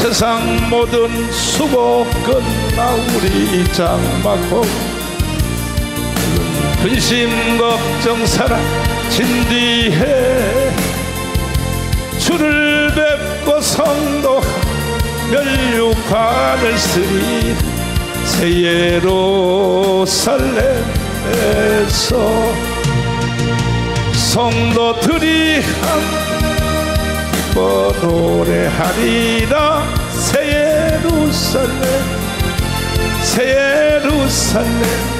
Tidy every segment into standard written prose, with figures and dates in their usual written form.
세상 모든 수고 끝나 우리 장막고 근심 걱정 사라진 뒤에 주를 뵙고 성도 멸류관을 쓰리 새 예루살렘에서 성도들이 함께 노래하리라 새 예루살렘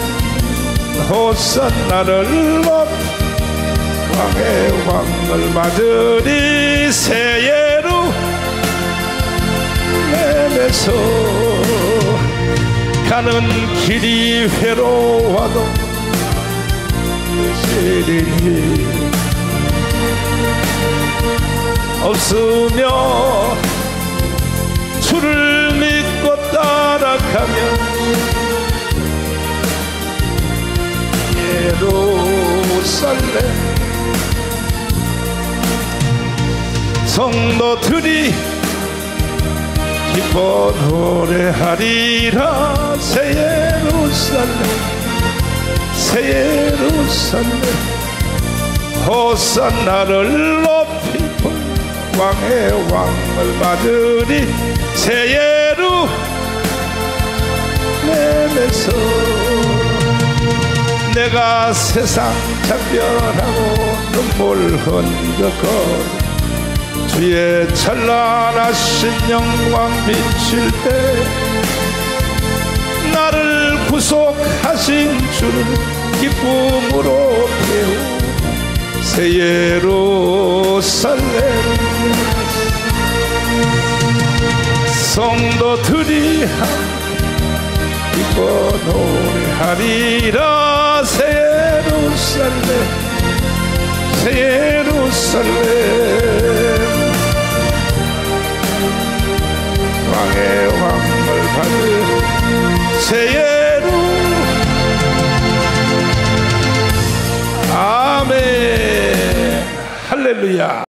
호산나를 높이 왕의 왕을 맞으리 새 예루살렘에서 가는 길이 외로워도 시리니 없으며 주를 믿고 따라가면 예루살렘 성도들이 기뻐 노래하리라 새 예루살렘 호산나를 높이 왕의 왕을 받으리 새 예루살렘에서 내가 세상 작별하고 눈물 흔들고 주의 찬란하신 영광 비칠 때 나를 구속하신 주를 기쁨으로 배우 새 예루살렘 성도들이 기뻐 노래하리라 새 예루살렘 왕의 왕을 받을 새 예루 아멘 할렐루야.